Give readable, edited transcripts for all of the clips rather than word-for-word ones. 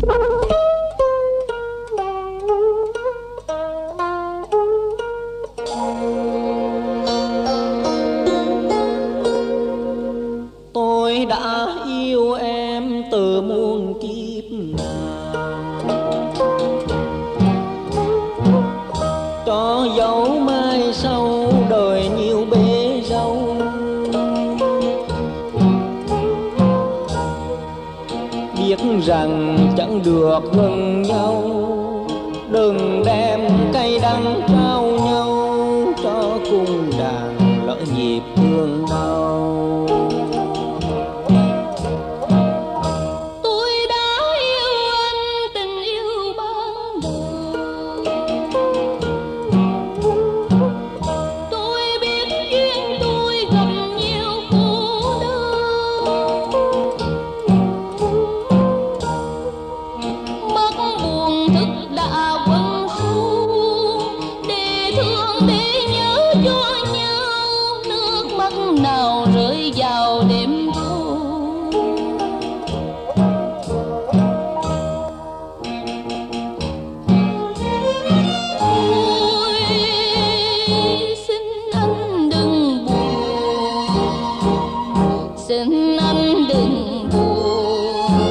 Tôi đã yêu em từ muôn kiếp cho dấu mai sau đời nhiều bể dâu. Biết rằng chẳng được gần nhau, đừng đem cay đắng trao nhau, cho cung đàn lỡ nhịp thương đau. Nào rơi vào đêm thu, ôi xin anh đừng buồn, xin anh đừng buồn.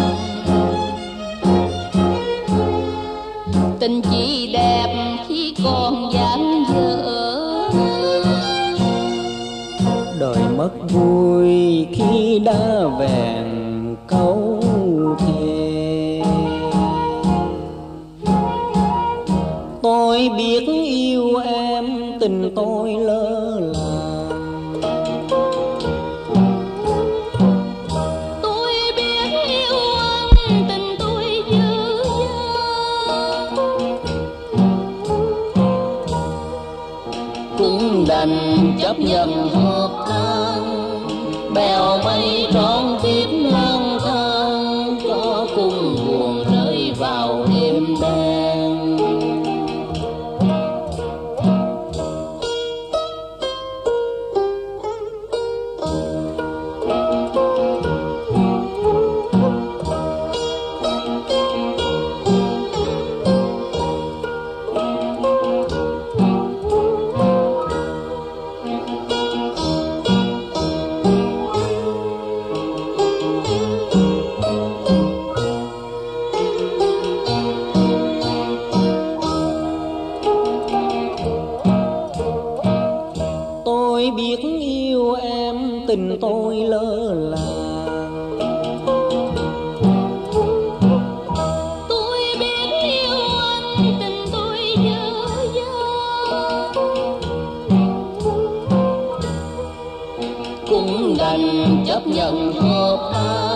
Tình chỉ đẹp khi còn dang dở, đời mất vui khi đã vẹn câu thề. Tôi biết yêu em, tình tôi lỡ làng. Tôi biết yêu anh, tình tôi dở dang. Cũng đành chấp nhận hợp tan, bèo mây trọn kiếp lang thang, cho cùng buồn rơi vào đêm đen. Tôi biết yêu em, tình tôi lỡ làng. Tôi biết yêu anh, tình tôi dở dang. Cũng đành chấp nhận hợp tan,